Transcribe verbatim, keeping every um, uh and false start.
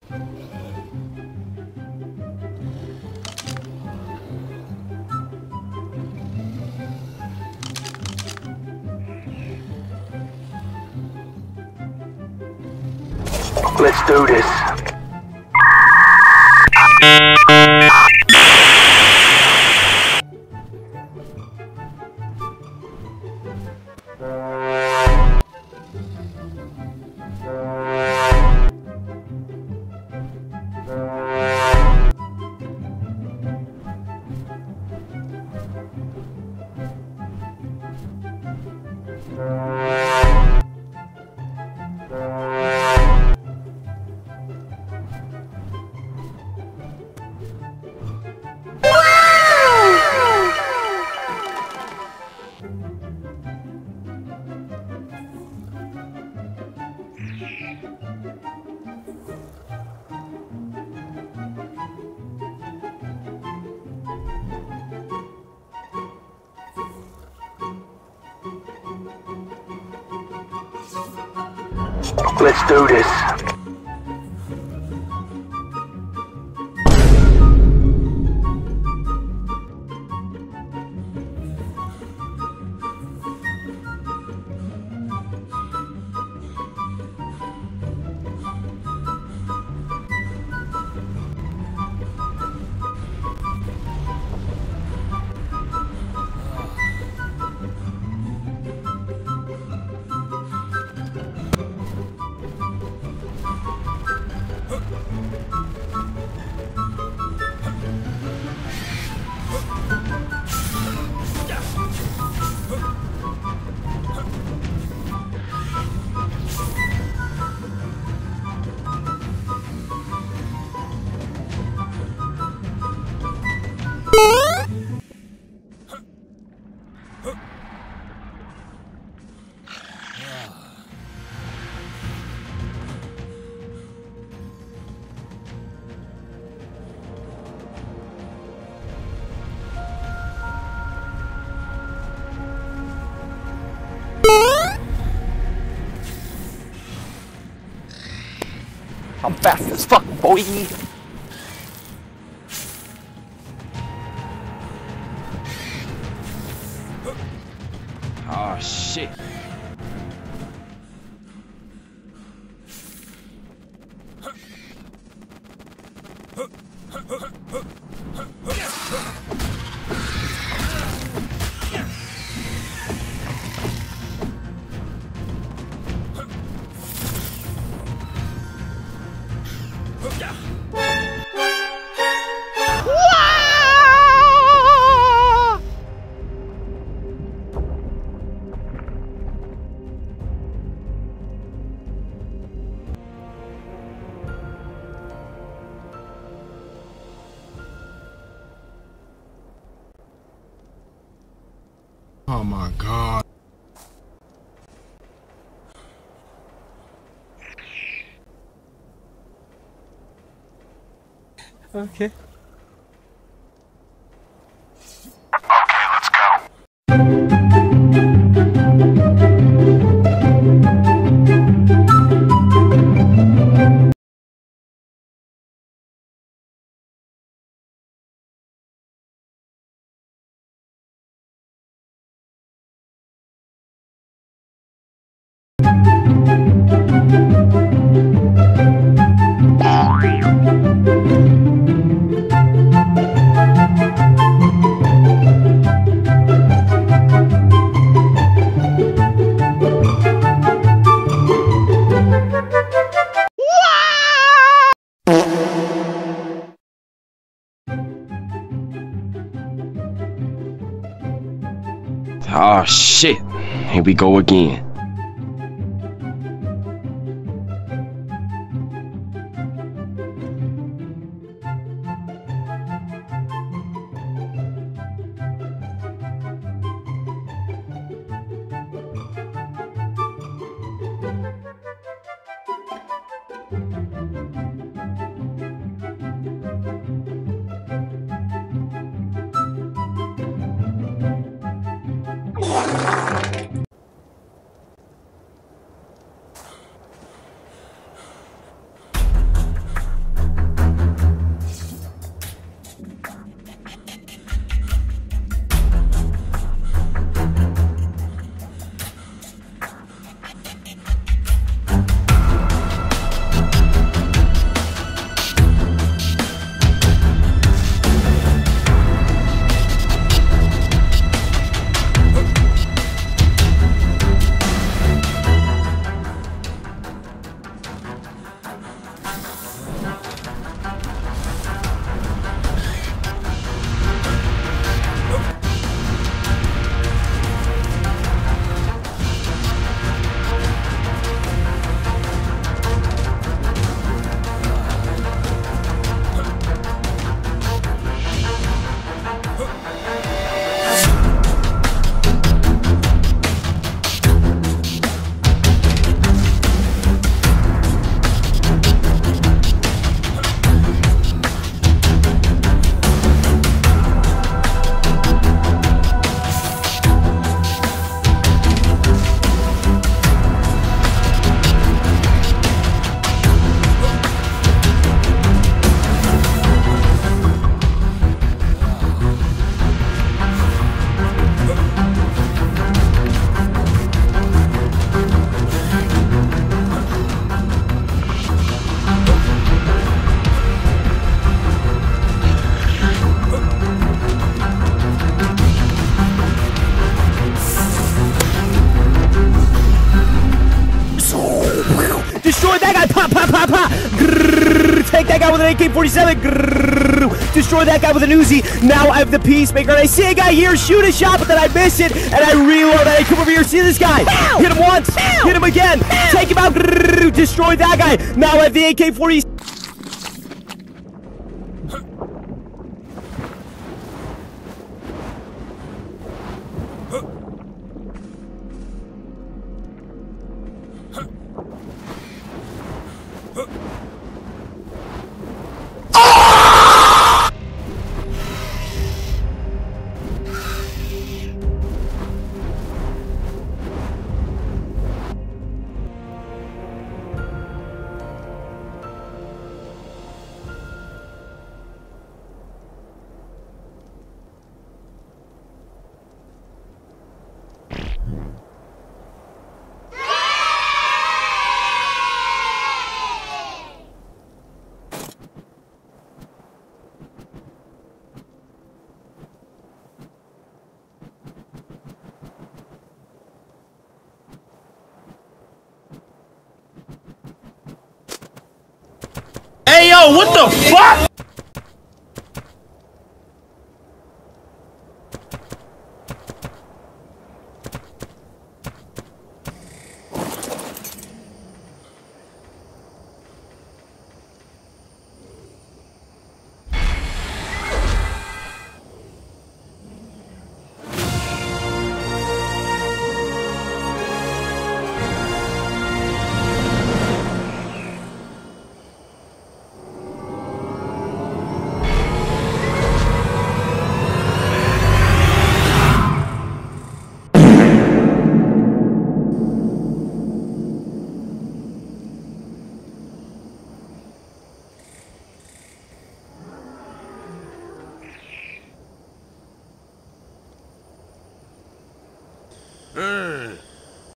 Let's do this. Let's do this. I'm fast as fuck, boy! Oh shit. Oh my God. Okay. Oh shit. Here we go again. that guy with an A K forty-seven. Grrr, destroy that guy with an Uzi. Now I have the Peacemaker. And I see a guy here shoot a shot, but then I miss it. And I reload. And I come over here, see this guy. Ow! Hit him once. Ow! Hit him again. Ow! Take him out. Grrr, destroy that guy. Now I have the A K forty-seven. Hey yo, what the fuck?